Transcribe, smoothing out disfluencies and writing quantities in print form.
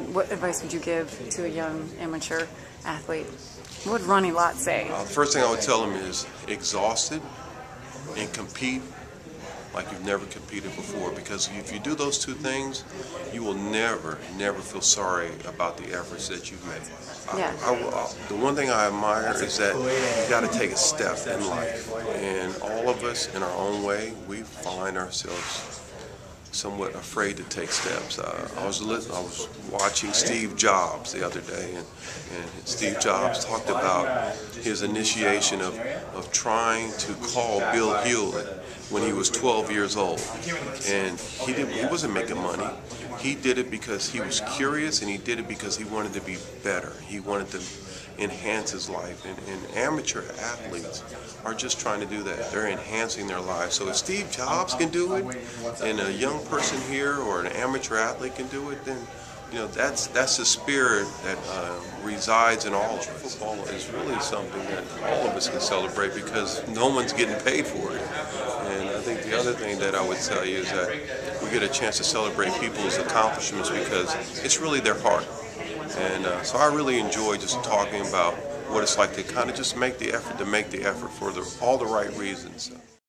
what advice would you give to a young amateur athlete? What would Ronnie Lott say? The first thing I would tell him is exhausted and compete like you've never competed before, because if you do those two things, you will never feel sorry about the efforts that you've made. Yeah. The one thing I admire is that you got to take a step in life, and all of us in our own way, we find ourselves somewhat afraid to take steps. I was watching Steve Jobs the other day, and Steve Jobs talked about his initiation of trying to call Bill Hewlett when he was 12 years old, and he wasn't making money. He did it because he was curious, and he did it because he wanted to be better. He wanted to enhance his life, and amateur athletes are just trying to do that. They're enhancing their lives. So if Steve Jobs can do it, and a young person here or an amateur athlete can do it, then that's the spirit that resides in all of us. Football is really something that all of us can celebrate because no one's getting paid for it. And I think the other thing that I would tell you is that we get a chance to celebrate people's accomplishments because it's really their heart. And so I really enjoy just talking about what it's like to kind of just make the effort for all the right reasons.